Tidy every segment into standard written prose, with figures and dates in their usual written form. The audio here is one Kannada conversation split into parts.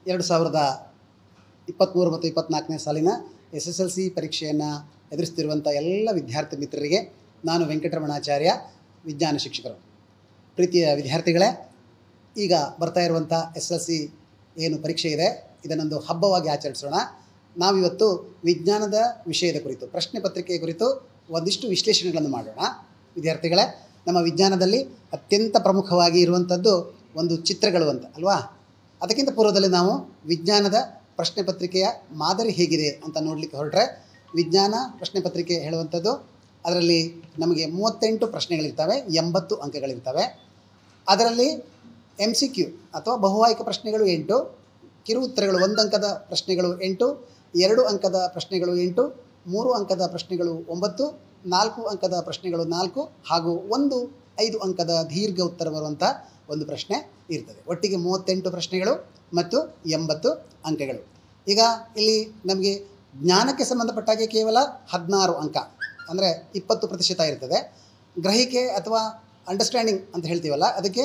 2023 ಮತ್ತು 24ನೇ ಸಾಲಿನ SSLC ಪರೀಕ್ಷೆಯನ್ನು ಎದುರಿಸ್ತಿರುವಂಥ ಎಲ್ಲ ವಿದ್ಯಾರ್ಥಿ ಮಿತ್ರರಿಗೆ ನಾನು ವೆಂಕಟರಮಣಾಚಾರ್ಯ, ವಿಜ್ಞಾನ ಶಿಕ್ಷಕರು. ಪ್ರೀತಿಯ ವಿದ್ಯಾರ್ಥಿಗಳೇ, ಈಗ ಬರ್ತಾ ಇರುವಂಥ SSLC ಏನು ಪರೀಕ್ಷೆ ಇದೆ, ಇದನ್ನೊಂದು ಹಬ್ಬವಾಗಿ ಆಚರಿಸೋಣ. ನಾವಿವತ್ತು ವಿಜ್ಞಾನದ ವಿಷಯದ ಕುರಿತು, ಪ್ರಶ್ನೆ ಪತ್ರಿಕೆಯ ಕುರಿತು ಒಂದಿಷ್ಟು ವಿಶ್ಲೇಷಣೆಗಳನ್ನು ಮಾಡೋಣ. ವಿದ್ಯಾರ್ಥಿಗಳೇ, ನಮ್ಮ ವಿಜ್ಞಾನದಲ್ಲಿ ಅತ್ಯಂತ ಪ್ರಮುಖವಾಗಿ ಇರುವಂಥದ್ದು ಒಂದು ಚಿತ್ರಗಳು ಅಂತ ಅಲ್ವಾ? ಅದಕ್ಕಿಂತ ಪೂರ್ವದಲ್ಲಿ ನಾವು ವಿಜ್ಞಾನದ ಪ್ರಶ್ನೆ ಪತ್ರಿಕೆಯ ಮಾದರಿ ಹೇಗಿದೆ ಅಂತ ನೋಡಲಿಕ್ಕೆ ಹೊರಟ್ರೆ, ವಿಜ್ಞಾನ ಪ್ರಶ್ನೆ ಪತ್ರಿಕೆ ಹೇಳುವಂಥದ್ದು ಅದರಲ್ಲಿ ನಮಗೆ 38 ಪ್ರಶ್ನೆಗಳಿರ್ತವೆ, 80 ಅಂಕಗಳಿರ್ತವೆ. ಅದರಲ್ಲಿ MCQ ಅಥವಾ ಬಹುವಾಹಿಕ ಪ್ರಶ್ನೆಗಳು 8, ಕಿರು ಉತ್ತರಗಳು 1 ಅಂಕದ ಪ್ರಶ್ನೆಗಳು 8, 2 ಅಂಕದ ಪ್ರಶ್ನೆಗಳು 8, 3 ಅಂಕದ ಪ್ರಶ್ನೆಗಳು 9, 4 ಅಂಕದ ಪ್ರಶ್ನೆಗಳು 4 ಹಾಗೂ 5 ಅಂಕದ ದೀರ್ಘ ಉತ್ತರ ಬರುವಂಥ ಒಂದು ಪ್ರಶ್ನೆ ಇರ್ತದೆ. ಒಟ್ಟಿಗೆ 38 ಪ್ರಶ್ನೆಗಳು ಮತ್ತು 80 ಅಂಕಗಳು. ಈಗ ಇಲ್ಲಿ ನಮಗೆ ಜ್ಞಾನಕ್ಕೆ ಸಂಬಂಧಪಟ್ಟಾಗೆ ಕೇವಲ 16 ಅಂಕ, ಅಂದರೆ 20% ಇರ್ತದೆ. ಗ್ರಹಿಕೆ ಅಥವಾ ಅಂಡರ್ಸ್ಟ್ಯಾಂಡಿಂಗ್ ಅಂತ ಹೇಳ್ತೀವಲ್ಲ, ಅದಕ್ಕೆ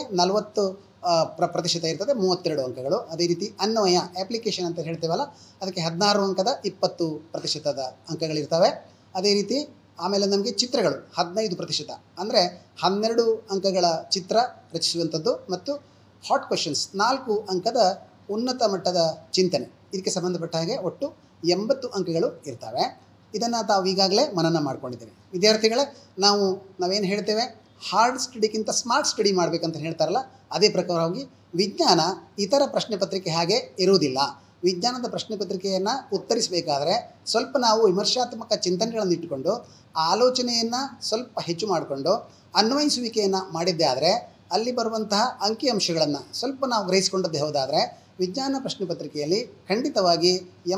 40% ಇರ್ತದೆ, 32 ಅಂಕಗಳು. ಅದೇ ರೀತಿ ಅನ್ವಯ ಅಪ್ಲಿಕೇಶನ್ ಅಂತ ಹೇಳ್ತೀವಲ್ಲ, ಅದಕ್ಕೆ 16 ಅಂಕದ 20% ಅಂಕಗಳಿರ್ತವೆ. ಅದೇ ರೀತಿ ಆಮೇಲೆ ನಮಗೆ ಚಿತ್ರಗಳು 15%, ಅಂದರೆ 12 ಅಂಕಗಳ ಚಿತ್ರ ರಚಿಸುವಂಥದ್ದು ಮತ್ತು ಹಾಟ್ ಕ್ವೆಶನ್ಸ್ 4 ಅಂಕದ ಉನ್ನತ ಮಟ್ಟದ ಚಿಂತನೆ, ಇದಕ್ಕೆ ಸಂಬಂಧಪಟ್ಟ ಹಾಗೆ ಒಟ್ಟು 80 ಅಂಕಗಳು ಇರ್ತವೆ. ಇದನ್ನು ತಾವು ಈಗಾಗಲೇ ಮನನ ಮಾಡ್ಕೊಂಡಿದ್ದೇವೆ. ವಿದ್ಯಾರ್ಥಿಗಳೇ, ನಾವೇನು ಹೇಳ್ತೇವೆ, ಹಾರ್ಡ್ ಸ್ಟಡಿಗಿಂತ ಸ್ಮಾರ್ಟ್ ಸ್ಟಡಿ ಮಾಡಬೇಕಂತ ಹೇಳ್ತಾರಲ್ಲ, ಅದೇ ಪ್ರಕಾರವಾಗಿ ವಿಜ್ಞಾನ ಇತರ ಪ್ರಶ್ನೆ ಪತ್ರಿಕೆ ಹಾಗೆ ಇರುವುದಿಲ್ಲ. ವಿಜ್ಞಾನದ ಪ್ರಶ್ನೆ ಪತ್ರಿಕೆಯನ್ನು ಉತ್ತರಿಸಬೇಕಾದ್ರೆ ಸ್ವಲ್ಪ ನಾವು ವಿಮರ್ಶಾತ್ಮಕ ಚಿಂತನೆಗಳನ್ನು ಇಟ್ಟುಕೊಂಡು, ಆಲೋಚನೆಯನ್ನು ಸ್ವಲ್ಪ ಹೆಚ್ಚು ಮಾಡಿಕೊಂಡು ಅನ್ವಯಿಸುವಿಕೆಯನ್ನು ಮಾಡಿದ್ದೇ ಆದರೆ, ಅಲ್ಲಿ ಬರುವಂತಹ ಅಂಕಿಅಂಶಗಳನ್ನು ಸ್ವಲ್ಪ ನಾವು ಗ್ರಹಿಸಿಕೊಂಡದ್ದೇ ಹೋದಾದರೆ, ವಿಜ್ಞಾನ ಪ್ರಶ್ನೆ ಪತ್ರಿಕೆಯಲ್ಲಿ ಖಂಡಿತವಾಗಿ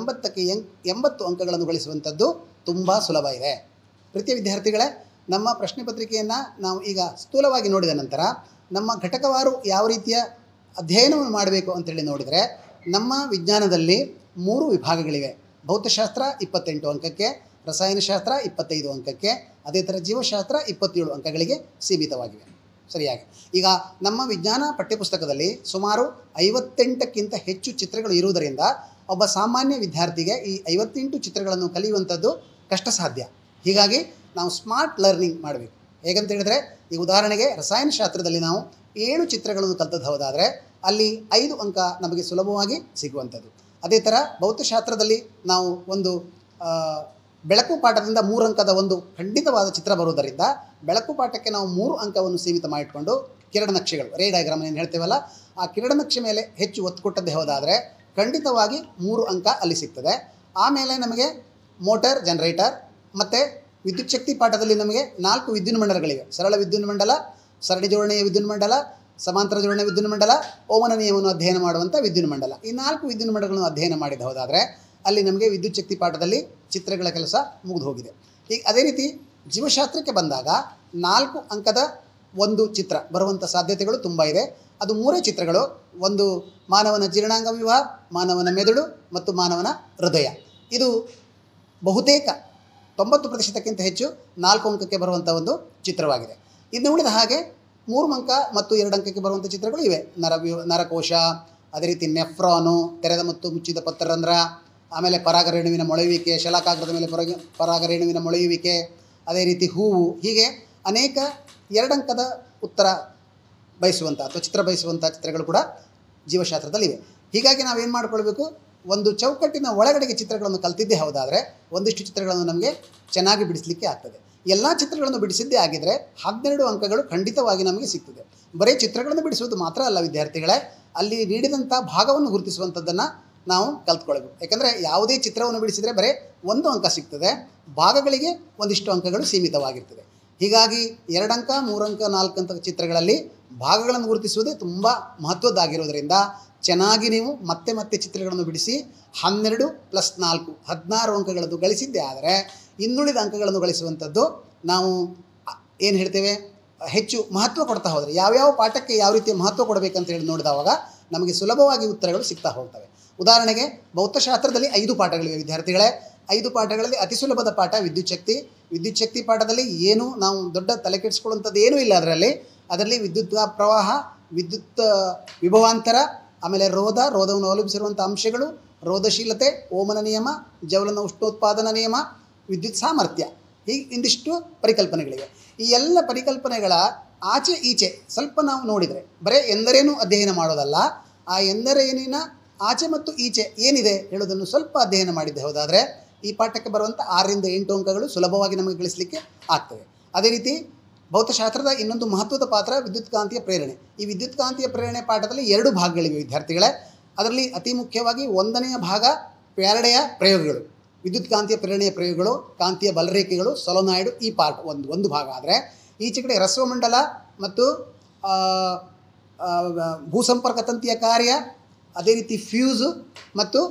80 ಅಂಕಗಳನ್ನು ಗಳಿಸುವಂಥದ್ದು ತುಂಬ ಸುಲಭ ಇದೆ. ಪ್ರೀತಿಯ ವಿದ್ಯಾರ್ಥಿಗಳೇ, ನಮ್ಮ ಪ್ರಶ್ನೆ ಪತ್ರಿಕೆಯನ್ನು ನಾವು ಈಗ ಸ್ಥೂಲವಾಗಿ ನೋಡಿದ ನಂತರ ನಮ್ಮ ಘಟಕವಾರು ಯಾವ ರೀತಿಯ ಅಧ್ಯಯನವನ್ನು ಮಾಡಬೇಕು ಅಂತೇಳಿ ನೋಡಿದರೆ, ನಮ್ಮ ವಿಜ್ಞಾನದಲ್ಲಿ 3 ವಿಭಾಗಗಳಿವೆ. ಭೌತಶಾಸ್ತ್ರ 28 ಅಂಕಕ್ಕೆ, ರಸಾಯನಶಾಸ್ತ್ರ 25 ಅಂಕಕ್ಕೆ, ಅದೇ ಥರ ಜೀವಶಾಸ್ತ್ರ 27 ಅಂಕಗಳಿಗೆ ಸೀಮಿತವಾಗಿವೆ. ಸರಿಯಾಗಿ ಈಗ ನಮ್ಮ ವಿಜ್ಞಾನ ಪಠ್ಯಪುಸ್ತಕದಲ್ಲಿ ಸುಮಾರು 58ಕ್ಕಿಂತ ಹೆಚ್ಚು ಚಿತ್ರಗಳು ಇರುವುದರಿಂದ ಒಬ್ಬ ಸಾಮಾನ್ಯ ವಿದ್ಯಾರ್ಥಿಗೆ ಈ 58 ಚಿತ್ರಗಳನ್ನು ಕಲಿಯುವಂಥದ್ದು ಕಷ್ಟ ಸಾಧ್ಯ. ಹೀಗಾಗಿ ನಾವು ಸ್ಮಾರ್ಟ್ ಲರ್ನಿಂಗ್ ಮಾಡಬೇಕು. ಹೇಗಂತ ಹೇಳಿದ್ರೆ, ಈ ಉದಾಹರಣೆಗೆ ರಸಾಯನಶಾಸ್ತ್ರದಲ್ಲಿ ನಾವು 7 ಚಿತ್ರಗಳನ್ನು ಕಲಿತದ್ದು ಹೋದಾದರೆ ಅಲ್ಲಿ 5 ಅಂಕ ನಮಗೆ ಸುಲಭವಾಗಿ ಸಿಗುವಂಥದ್ದು. ಅದೇ ಥರ ಭೌತಶಾಸ್ತ್ರದಲ್ಲಿ ನಾವು ಒಂದು ಬೆಳಕು ಪಾಠದಿಂದ 3 ಅಂಕದ ಒಂದು ಖಂಡಿತವಾದ ಚಿತ್ರ ಬರುವುದರಿಂದ ಬೆಳಕು ಪಾಠಕ್ಕೆ ನಾವು 3 ಅಂಕವನ್ನು ಸೀಮಿತ ಮಾಡಿಕೊಂಡು ಕಿರಣನಕ್ಷೆಗಳು, ರೇ ಡಯಾಗ್ರಾಮ್ ಏನು ಹೇಳ್ತೇವಲ್ಲ, ಆ ಕಿರಣನಕ್ಷೆ ಮೇಲೆ ಹೆಚ್ಚು ಒತ್ತು ಕೊಟ್ಟದ್ದೇ ಹೋದಾದರೆ ಖಂಡಿತವಾಗಿ 3 ಅಂಕ ಅಲ್ಲಿ ಸಿಗ್ತದೆ. ಆಮೇಲೆ ನಮಗೆ ಮೋಟರ್, ಜನರೇಟರ್ ಮತ್ತು ವಿದ್ಯುತ್ ಶಕ್ತಿ ಪಾಠದಲ್ಲಿ ನಮಗೆ 4 ವಿದ್ಯುನ್ಮಂಡಲಗಳಿವೆ. ಸರಳ ವಿದ್ಯುನ್ಮಂಡಲ, ಸರಣಿ ಜೋಡಣೆಯ ವಿದ್ಯುನ್ಮಂಡಲ, ಸಮಾಂತರ ಜೋಡಣೆಯ ವಿದ್ಯುನ್ಮಂಡಲ, ಓಮನ ನಿಯಮವನ್ನು ಅಧ್ಯಯನ ಮಾಡುವಂಥ ವಿದ್ಯುನ್ಮಂಡಲ. ಈ 4 ವಿದ್ಯುನ್ಮಂಡಲಗಳನ್ನು ಅಧ್ಯಯನ ಮಾಡಿದ ಹೋದಾದರೆ ಅಲ್ಲಿ ನಮಗೆ ವಿದ್ಯುತ್ ಶಕ್ತಿ ಪಾಠದಲ್ಲಿ ಚಿತ್ರಗಳ ಕೆಲಸ ಮುಗಿದು ಹೋಗಿದೆ. ಈಗ ಅದೇ ರೀತಿ ಜೀವಶಾಸ್ತ್ರಕ್ಕೆ ಬಂದಾಗ 4 ಅಂಕದ ಒಂದು ಚಿತ್ರ ಬರುವಂಥ ಸಾಧ್ಯತೆಗಳು ತುಂಬ ಇದೆ. ಅದು 3 ಚಿತ್ರಗಳು, ಒಂದು ಮಾನವನ ಜೀರ್ಣಾಂಗ ವಿಭಾಗ, ಮಾನವನ ಮೆದುಳು ಮತ್ತು ಮಾನವನ ಹೃದಯ. ಇದು ಬಹುತೇಕ 90%ಕ್ಕಿಂತ ಹೆಚ್ಚು 4 ಅಂಕಕ್ಕೆ ಬರುವಂಥ ಒಂದು ಚಿತ್ರವಾಗಿದೆ. ಇನ್ನು ಉಳಿದ ಹಾಗೆ 3 ಅಂಕ ಮತ್ತು 2 ಅಂಕಕ್ಕೆ ಬರುವಂಥ ಚಿತ್ರಗಳು ಇವೆ. ನರಕೋಶ, ಅದೇ ರೀತಿ ನೆಫ್ರಾನು, ತೆರೆದ ಮತ್ತು ಮುಚ್ಚಿದ ಪತ್ರರಂಧ್ರ, ಆಮೇಲೆ ಪರಾಗರೇಣುವಿನ ಮೊಳೆಯುವಿಕೆ, ಶಲಾಕಾಗ್ರದ ಮೇಲೆ ಪರಾಗರೇಣುವಿನ ಮೊಳೆಯುವಿಕೆ, ಅದೇ ರೀತಿ ಹೂವು, ಹೀಗೆ ಅನೇಕ 2 ಅಂಕದ ಉತ್ತರ ಬಯಸುವಂಥ ಅಥವಾ ಚಿತ್ರ ಬಯಸುವಂಥ ಚಿತ್ರಗಳು ಕೂಡ ಜೀವಶಾಸ್ತ್ರದಲ್ಲಿವೆ. ಹೀಗಾಗಿ ನಾವೇನು ಮಾಡ್ಕೊಳ್ಬೇಕು, ಒಂದು ಚೌಕಟ್ಟಿನ ಒಳಗಡೆಗೆ ಚಿತ್ರಗಳನ್ನು ಕಲ್ತಿದ್ದೇ ಹೌದಾದರೆ ಒಂದಿಷ್ಟು ಚಿತ್ರಗಳನ್ನು ನಮಗೆ ಚೆನ್ನಾಗಿ ಬಿಡಿಸಲಿಕ್ಕೆ ಆಗ್ತದೆ. ಎಲ್ಲ ಚಿತ್ರಗಳನ್ನು ಬಿಡಿಸಿದ್ದೇ ಆಗಿದ್ದರೆ 12 ಅಂಕಗಳು ಖಂಡಿತವಾಗಿ ನಮಗೆ ಸಿಗ್ತದೆ. ಬರೀ ಚಿತ್ರಗಳನ್ನು ಬಿಡಿಸುವುದು ಮಾತ್ರ ಅಲ್ಲ ವಿದ್ಯಾರ್ಥಿಗಳೇ, ಅಲ್ಲಿ ನೀಡಿದಂಥ ಭಾಗವನ್ನು ಗುರುತಿಸುವಂಥದ್ದನ್ನು ನಾವು ಕಲ್ತ್ಕೊಳ್ಬೇಕು. ಯಾಕಂದರೆ ಯಾವುದೇ ಚಿತ್ರವನ್ನು ಬಿಡಿಸಿದರೆ ಬರೀ 1 ಅಂಕ ಸಿಗ್ತದೆ, ಭಾಗಗಳಿಗೆ ಒಂದಿಷ್ಟು ಅಂಕಗಳು ಸೀಮಿತವಾಗಿರ್ತದೆ. ಹೀಗಾಗಿ 2 ಅಂಕ, 3 ಅಂಕ, 4 ಅಂಕ ಚಿತ್ರಗಳಲ್ಲಿ ಭಾಗಗಳನ್ನು ಗುರುತಿಸುವುದೇ ತುಂಬ ಮಹತ್ವದ್ದಾಗಿರೋದರಿಂದ ಚೆನ್ನಾಗಿ ನೀವು ಮತ್ತೆ ಚಿತ್ರಗಳನ್ನು ಬಿಡಿಸಿ 12 + 4 16 ಅಂಕಗಳನ್ನು ಗಳಿಸಿದ್ದೇ ಆದರೆ ಇನ್ನುಳಿದ ಅಂಕಗಳನ್ನು ಗಳಿಸುವಂಥದ್ದು ನಾವು ಏನು ಹೇಳ್ತೇವೆ, ಹೆಚ್ಚು ಮಹತ್ವ ಕೊಡ್ತಾ ಹೋದರೆ, ಯಾವ್ಯಾವ ಪಾಠಕ್ಕೆ ಯಾವ ರೀತಿಯ ಮಹತ್ವ ಕೊಡಬೇಕಂತ ಹೇಳಿ ನೋಡಿದವಾಗ ನಮಗೆ ಸುಲಭವಾಗಿ ಉತ್ತರಗಳು ಸಿಗ್ತಾ ಹೋಗ್ತವೆ. ಉದಾಹರಣೆಗೆ ಭೌತಶಾಸ್ತ್ರದಲ್ಲಿ 5 ಪಾಠಗಳಿವೆ ವಿದ್ಯಾರ್ಥಿಗಳೇ. 5 ಪಾಠಗಳಲ್ಲಿ ಅತಿ ಸುಲಭದ ಪಾಠ ವಿದ್ಯುತ್ ಶಕ್ತಿ. ವಿದ್ಯುತ್ ಶಕ್ತಿ ಪಾಠದಲ್ಲಿ ಏನು ನಾವು ದೊಡ್ಡ ತಲೆ ಕೆಡಿಸ್ಕೊಳ್ಳುವಂಥದ್ದು ಏನೂ ಇಲ್ಲ. ಅದರಲ್ಲಿ ವಿದ್ಯುತ್ ಪ್ರವಾಹ, ವಿದ್ಯುತ್ ವಿಭವಾಂತರ, ಆಮೇಲೆ ರೋಧವನ್ನು ಅವಲಂಬಿಸಿರುವಂಥ ಅಂಶಗಳು, ರೋಧಶೀಲತೆ, ಓಮನ ನಿಯಮ, ಜವಲನ ಉಷ್ಣೋತ್ಪಾದನಾ ನಿಯಮ, ವಿದ್ಯುತ್ ಸಾಮರ್ಥ್ಯ, ಹೀಗೆ ಇಂದಿಷ್ಟು ಪರಿಕಲ್ಪನೆಗಳಿವೆ. ಈ ಎಲ್ಲ ಪರಿಕಲ್ಪನೆಗಳ ಆಚೆ ಈಚೆ ಸ್ವಲ್ಪ ನಾವು ನೋಡಿದರೆ ಬರೀ ಎಂದರೇನು ಅಧ್ಯಯನ ಮಾಡೋದಲ್ಲ, ಆ ಎಂದರೇನಿನ ಆಚೆ ಮತ್ತು ಈಚೆ ಏನಿದೆ ಹೇಳೋದನ್ನು ಸ್ವಲ್ಪ ಅಧ್ಯಯನ ಮಾಡಿದ್ದೆ ಹೋದಾದರೆ ಈ ಪಾಠಕ್ಕೆ ಬರುವಂಥ 6ರಿಂದ 8 ಅಂಕಗಳು ಸುಲಭವಾಗಿ ನಮಗೆ ಗಳಿಸಲಿಕ್ಕೆ ಆಗ್ತವೆ. ಅದೇ ರೀತಿ ಭೌತಶಾಸ್ತ್ರದ ಇನ್ನೊಂದು ಮಹತ್ವದ ಪಾತ್ರ ವಿದ್ಯುತ್ಕಾಂತೀಯ ಪ್ರೇರಣೆ. ಈ ವಿದ್ಯುತ್ಕಾಂತೀಯ ಪ್ರೇರಣೆ ಪಾಠದಲ್ಲಿ 2 ಭಾಗಗಳಿವೆ ವಿದ್ಯಾರ್ಥಿಗಳೇ. ಅದರಲ್ಲಿ ಅತಿ ಮುಖ್ಯವಾಗಿ 1ನೆಯ ಭಾಗ ಫ್ಯಾರಡೆಯ ಪ್ರಯೋಗಗಳು, ವಿದ್ಯುತ್ಕಾಂತೀಯ ಪ್ರೇರಣೆಯ ಪ್ರಯೋಗಗಳು, ಕಾಂತೀಯ ಬಲರೇಖೆಗಳು, ಸೊಲೊನಾಯ್ಡ್, ಈ ಪಾರ್ಟ್ ಒಂದು ಭಾಗ. ಆದರೆ ಈಚೆ ಕಡೆ ರಸವಮಂಡಲ ಮತ್ತು ಭೂಸಂಪರ್ಕ ತಂತಿಯ ಕಾರ್ಯ, ಅದೇ ರೀತಿ ಫ್ಯೂಸು ಮತ್ತು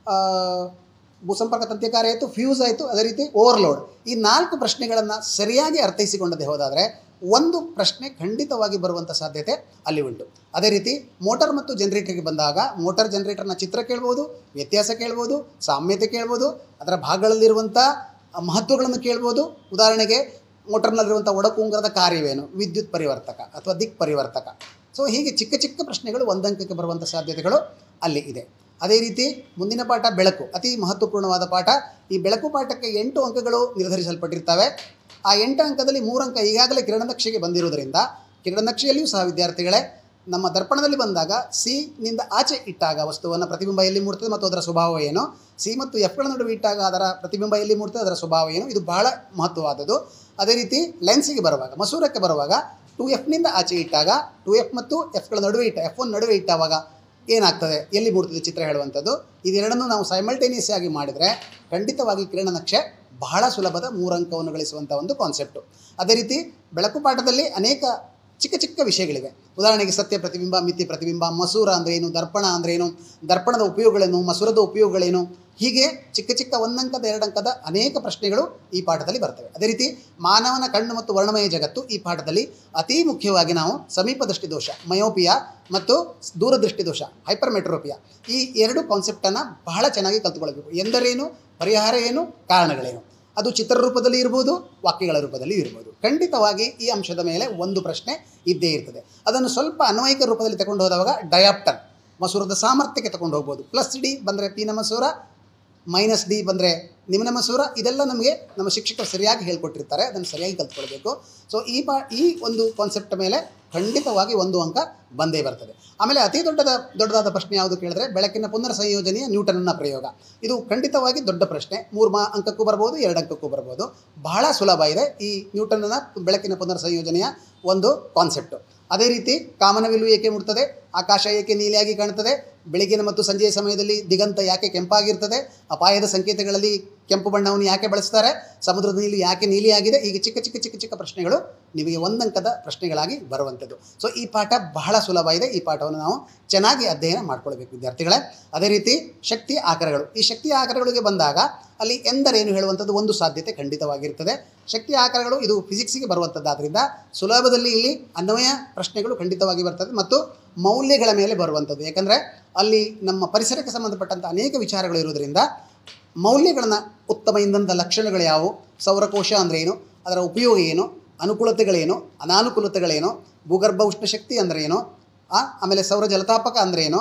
ಭೂಸಂಪರ್ಕ ತಂತಿಯ ಕಾರ್ಯ ಆಯಿತು, ಫ್ಯೂಸ್ ಆಯಿತು, ಅದೇ ರೀತಿ ಓವರ್ಲೋಡ್. ಈ 4 ಪ್ರಶ್ನೆಗಳನ್ನು ಸರಿಯಾಗಿ ಅರ್ಥೈಸಿಕೊಂಡದೆ ಹೋದಾದರೆ ಒಂದು ಪ್ರಶ್ನೆ ಖಂಡಿತವಾಗಿ ಬರುವಂಥ ಸಾಧ್ಯತೆ ಅಲ್ಲಿ ಉಂಟು. ಅದೇ ರೀತಿ ಮೋಟಾರ್ ಮತ್ತು ಜನರೇಟರ್ಗೆ ಬಂದಾಗ ಮೋಟಾರ್ ಜನರೇಟರ್ನ ಚಿತ್ರ ಕೇಳ್ಬೋದು, ವ್ಯತ್ಯಾಸ ಕೇಳ್ಬೋದು, ಸಾಮ್ಯತೆ ಕೇಳ್ಬೋದು, ಅದರ ಭಾಗಗಳಲ್ಲಿರುವಂಥ ಮಹತ್ವಗಳನ್ನು ಕೇಳ್ಬೋದು. ಉದಾಹರಣೆಗೆ ಮೋಟಾರ್ನಲ್ಲಿರುವಂಥ ಒಡಕುಂಗರದ ಕಾರ್ಯವೇನು, ವಿದ್ಯುತ್ ಪರಿವರ್ತಕ ಅಥವಾ ದಿಕ್ ಪರಿವರ್ತಕ. ಸೊ ಹೀಗೆ ಚಿಕ್ಕ ಚಿಕ್ಕ ಪ್ರಶ್ನೆಗಳು 1 ಅಂಕಕ್ಕೆ ಬರುವಂಥ ಸಾಧ್ಯತೆಗಳು ಅಲ್ಲಿ ಇದೆ. ಅದೇ ರೀತಿ ಮುಂದಿನ ಪಾಠ ಬೆಳಕು, ಅತಿ ಮಹತ್ವಪೂರ್ಣವಾದ ಪಾಠ. ಈ ಬೆಳಕು ಪಾಠಕ್ಕೆ 8 ಅಂಕಗಳು ನಿರ್ಧರಿಸಲ್ಪಟ್ಟಿರ್ತವೆ. ಆ 8 ಅಂಕದಲ್ಲಿ 3 ಅಂಕ ಈಗಾಗಲೇ ಕಿರಣನಕ್ಷೆಗೆ ಬಂದಿರುವುದರಿಂದ ಕಿರಣನಕ್ಷೆಯಲ್ಲಿಯೂ ಸಹ ವಿದ್ಯಾರ್ಥಿಗಳೇ ನಮ್ಮ ದರ್ಪಣದಲ್ಲಿ ಬಂದಾಗ ಸಿನಿಂದ ಆಚೆ ಇಟ್ಟಾಗ ವಸ್ತುವನ್ನು ಪ್ರತಿಬಿಂಬ ಎಲ್ಲಿ ಮೂಡ್ತದೆ ಮತ್ತು ಅದರ ಸ್ವಭಾವ ಏನು, ಸಿ ಮತ್ತು ಎಫ್ಗಳ ನಡುವೆ ಇಟ್ಟಾಗ ಅದರ ಪ್ರತಿಬಿಂಬ ಎಲ್ಲಿ ಮೂಡ್ತದೆ, ಅದರ ಸ್ವಭಾವ ಏನು, ಇದು ಬಹಳ ಮಹತ್ವವಾದದ್ದು. ಅದೇ ರೀತಿ ಲೆನ್ಸಿಗೆ ಬರುವಾಗ, ಮಸೂರಕ್ಕೆ ಬರುವಾಗ 2Fನಿಂದ ಆಚೆ ಇಟ್ಟಾಗ 2F ಮತ್ತು ಎಫ್ಗಳ ನಡುವೆ F1 ನಡುವೆ ಇಟ್ಟಾಗ ಏನಾಗ್ತದೆ, ಎಲ್ಲಿ ಮೂಡ್ತದೆ ಚಿತ್ರ ಹೇಳುವಂಥದ್ದು. ಇದೆರಡನ್ನೂ ನಾವು ಸೈಮಲ್ಟೇನಿಯಸ್ ಆಗಿ ಮಾಡಿದರೆ ಖಂಡಿತವಾಗಿ ಕಿರಣನಕ್ಷೆ ಬಹಳ ಸುಲಭದ 3 ಅಂಕವನ್ನು ಗಳಿಸುವಂಥ ಒಂದು ಕಾನ್ಸೆಪ್ಟು. ಅದೇ ರೀತಿ ಬೆಳಕು ಪಾಠದಲ್ಲಿ ಅನೇಕ ಚಿಕ್ಕ ಚಿಕ್ಕ ವಿಷಯಗಳಿವೆ. ಉದಾಹರಣೆಗೆ ಸತ್ಯ ಪ್ರತಿಬಿಂಬ, ಮಿಥ್ಯ ಪ್ರತಿಬಿಂಬ, ಮಸೂರ ಅಂದ್ರೇನು, ದರ್ಪಣ ಅಂದ್ರೇನು, ದರ್ಪಣದ ಉಪಯೋಗಗಳೇನು, ಮಸೂರದ ಉಪಯೋಗಗಳೇನು, ಹೀಗೆ ಚಿಕ್ಕ ಚಿಕ್ಕ 1 ಅಂಕದ 2 ಅಂಕದ ಅನೇಕ ಪ್ರಶ್ನೆಗಳು ಈ ಪಾಠದಲ್ಲಿ ಬರ್ತವೆ. ಅದೇ ರೀತಿ ಮಾನವನ ಕಣ್ಣು ಮತ್ತು ವರ್ಣಮಯ ಜಗತ್ತು, ಈ ಪಾಠದಲ್ಲಿ ಅತೀ ಮುಖ್ಯವಾಗಿ ನಾವು ಸಮೀಪದೃಷ್ಟಿ ದೋಷ, ಮಯೋಪಿಯಾ ಮತ್ತು ದೂರದೃಷ್ಟಿ ದೋಷ, ಹೈಪರ್ಮೆಟ್ರೋಪಿಯಾ, ಈ 2 ಕಾನ್ಸೆಪ್ಟನ್ನು ಬಹಳ ಚೆನ್ನಾಗಿ ಕಲ್ತುಕೊಳ್ಬೇಕು. ಎಂದರೇನು, ಪರಿಹಾರ ಏನು, ಕಾರಣಗಳೇನು, ಅದು ಚಿತ್ರರೂಪದಲ್ಲಿ ಇರ್ಬೋದು, ವಾಕ್ಯಗಳ ರೂಪದಲ್ಲಿ ಇರ್ಬೋದು. ಖಂಡಿತವಾಗಿ ಈ ಅಂಶದ ಮೇಲೆ ಒಂದು ಪ್ರಶ್ನೆ ಇದ್ದೇ ಇರ್ತದೆ. ಅದನ್ನು ಸ್ವಲ್ಪ ಅನ್ವಯಿಕ ರೂಪದಲ್ಲಿ ತಗೊಂಡು ಹೋದಾಗ ಡಯಾಪ್ಟರ್, ಮಸೂರದ ಸಾಮರ್ಥ್ಯಕ್ಕೆ ತಗೊಂಡು ಹೋಗ್ಬೋದು. +D ಬಂದರೆ ಪಿನ ಮಸೂರ, -D ಬಂದರೆ ನಿಮ್ನ ಮಸೂರ. ಇದೆಲ್ಲ ನಮಗೆ ನಮ್ಮ ಶಿಕ್ಷಕರು ಸರಿಯಾಗಿ ಹೇಳ್ಕೊಟ್ಟಿರ್ತಾರೆ, ಅದನ್ನು ಸರಿಯಾಗಿ ಕಲ್ತ್ಕೊಳ್ಬೇಕು. ಸೊ ಈ ಒಂದು ಕಾನ್ಸೆಪ್ಟ್ ಮೇಲೆ ಖಂಡಿತವಾಗಿ 1 ಅಂಕ ಬಂದೇ ಬರ್ತದೆ. ಆಮೇಲೆ ಅತಿ ದೊಡ್ಡದಾದ ಪ್ರಶ್ನೆ ಯಾವುದು ಕೇಳಿದ್ರೆ ಬೆಳಕಿನ ಪುನರ್ ಸಂಯೋಜನೆಯ ನ್ಯೂಟನ್ನ ಪ್ರಯೋಗ. ಇದು ಖಂಡಿತವಾಗಿ ದೊಡ್ಡ ಪ್ರಶ್ನೆ, 3 ಅಂಕಕ್ಕೂ ಬರ್ಬೋದು, 2 ಅಂಕಕ್ಕೂ ಬರ್ಬೋದು. ಬಹಳ ಸುಲಭ ಇದೆ ಈ ನ್ಯೂಟನ್ನ ಬೆಳಕಿನ ಪುನರ್ ಸಂಯೋಜನೆಯ ಒಂದು ಕಾನ್ಸೆಪ್ಟು. ಅದೇ ರೀತಿ ಕಾಮನವಿಲ್ಲು ಏಕೆ ಮುಟ್ತದೆ, ಆಕಾಶ ಏಕೆ ನೀಲಿಯಾಗಿ ಕಾಣ್ತದೆ, ಬೆಳಗಿನ ಮತ್ತು ಸಂಜೆಯ ಸಮಯದಲ್ಲಿ ದಿಗಂತ ಯಾಕೆ ಕೆಂಪಾಗಿರ್ತದೆ, ಅಪಾಯದ ಸಂಕೇತಗಳಲ್ಲಿ ಕೆಂಪು ಬಣ್ಣವನ್ನು ಯಾಕೆ ಬಳಸ್ತಾರೆ, ಸಮುದ್ರದ ನೀರು ಯಾಕೆ ನೀಲಿಯಾಗಿದೆ, ಹೀಗೆ ಚಿಕ್ಕ ಚಿಕ್ಕ ಚಿಕ್ಕ ಚಿಕ್ಕ ಪ್ರಶ್ನೆಗಳು ನಿಮಗೆ 1 ಅಂಕದ ಪ್ರಶ್ನೆಗಳಾಗಿ ಬರುವಂಥದ್ದು. ಸೊ ಈ ಪಾಠ ಬಹಳ ಸುಲಭ ಇದೆ. ಈ ಪಾಠವನ್ನು ನಾವು ಚೆನ್ನಾಗಿ ಅಧ್ಯಯನ ಮಾಡ್ಕೊಳ್ಬೇಕು ವಿದ್ಯಾರ್ಥಿಗಳೇ. ಅದೇ ರೀತಿ ಶಕ್ತಿ ಆಕಾರಗಳು, ಈ ಶಕ್ತಿ ಆಕಾರಗಳಿಗೆ ಬಂದಾಗ ಅಲ್ಲಿ ಎಂದರೇನು ಹೇಳುವಂಥದ್ದು ಒಂದು ಸಾಧ್ಯತೆ ಖಂಡಿತವಾಗಿರ್ತದೆ. ಶಕ್ತಿ ಆಕಾರಗಳು ಇದು ಫಿಸಿಕ್ಸಿಗೆ ಬರುವಂಥದ್ದಾದ್ದರಿಂದ ಸುಲಭದಲ್ಲಿ ಇಲ್ಲಿ ಅನ್ವಯ ಪ್ರಶ್ನೆಗಳು ಖಂಡಿತವಾಗಿ ಬರ್ತದೆ ಮತ್ತು ಮೌಲ್ಯಗಳ ಮೇಲೆ ಬರುವಂಥದ್ದು. ಯಾಕಂದರೆ ಅಲ್ಲಿ ನಮ್ಮ ಪರಿಸರಕ್ಕೆ ಸಂಬಂಧಪಟ್ಟಂಥ ಅನೇಕ ವಿಚಾರಗಳು ಇರೋದರಿಂದ ಮೌಲ್ಯಗಳನ್ನು, ಉತ್ತಮ ಇಂಧನದ ಲಕ್ಷಣಗಳು ಯಾವುವು, ಸೌರಕೋಶ ಅಂದರೆ ಏನು, ಅದರ ಉಪಯೋಗ ಏನು, ಅನುಕೂಲತೆಗಳೇನು, ಅನಾನುಕೂಲತೆಗಳೇನು, ಭೂಗರ್ಭ ಉಷ್ಣಶಕ್ತಿ ಅಂದರೆ ಏನು, ಆಮೇಲೆ ಸೌರ ಜಲತಾಪಕ ಅಂದರೆ ಏನು,